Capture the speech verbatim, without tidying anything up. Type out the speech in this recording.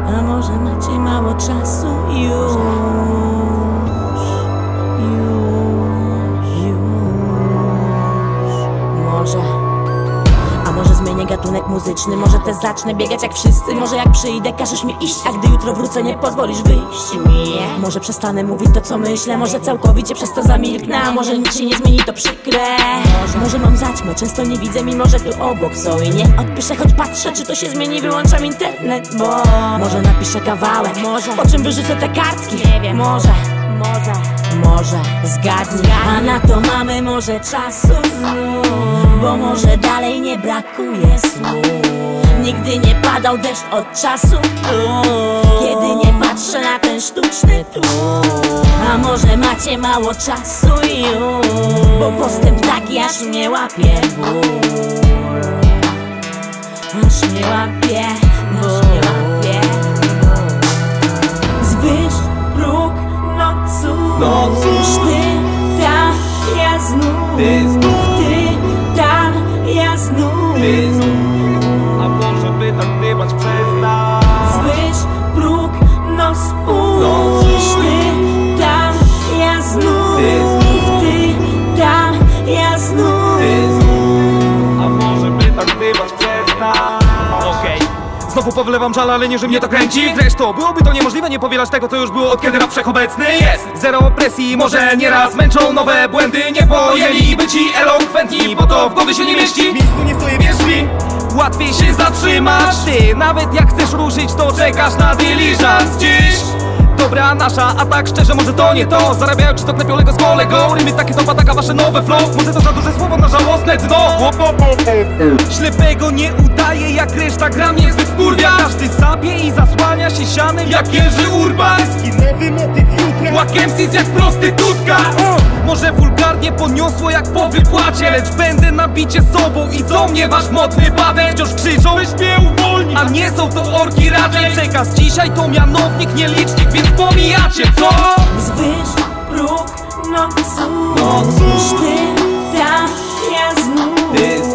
A może macie mało czasu? Już, już, już. Może. A może zmienię gatunek muzyczny, może też zacznę biegać jak wszyscy. Może jak przyjdę, każesz mi iść, a gdy jutro wrócę, nie pozwolisz wyjść mi. Może przestanę mówić to, co myślę, może całkowicie przez to zamilknę. A może nic się nie zmieni, to przykre. Może, może mam zaćmę, często nie widzę, mimo że tu obok są. I nie odpiszę, choć patrzę, czy to się zmieni, wyłączam internet. Bo może napiszę kawałek, może po czym wyrzucę te kartki. Nie wiem, może, może, może zgadnij. A na to mamy może czasu znów, bo może dalej nie brakuje słów. Nigdy nie padał deszcz od czasu tu, kiedy nie patrzę na ten sztuczny tu. A może macie mało czasu już, bo postęp taki aż mnie łapie ból. Aż mnie łapie, aż mnie łapie. Zwyż próg nocu, nocu. Ty, tam, ja znów. Ty znów. Ty, tam, ja znów. Ty znów. A może by tak gdybać przez nas. Zwyż próg, no spójrz. No, Ty, tam, ja znów. Ty znów. Ty, tam, ja znów. Ty znów. A może by tak gdybać przez nas. Okej okay. Znowu powlewam żal, ale nie, że mnie to kręci. Zresztą byłoby to niemożliwe nie powielać tego, co już było, od kiedy rap wszechobecny jest. Zero opresji, może nieraz męczą nowe błędy. Nie pojęliby ci elokwentni, bo to w głowie się nie mieści. W miejscu nie stoję, wierz mi, łatwiej się zatrzymasz. Ty, nawet jak chcesz ruszyć, to czekasz na dyliżans dziś. Dobra nasza, a tak szczerze może to nie to. Zarabiają czy to klepią Lego z kolego. Rymy takie to pataka, wasze nowe flow. Może to za duże słowo na żałosne dno. Ślepego nie udaje, jak reszta gra mnie zbyt wkurwia. Każdy sapie i zasłania się sianem jak Jerzy Urbański. Nowy motyw jutra, łak M Cs jak prostytutka. Może wulgarnie poniosło jak po wypłacie, lecz będę na bicie sobą i co mnie wasz mocny padek wciąż krzyczą, weź mnie uwolni. A nie są to orki raczej. Przekaz dzisiaj to mianownik, nie licznik, więc pomijacie, co? Zwyż próg nocu, Nocu. Ty, tam, ja znów. Ty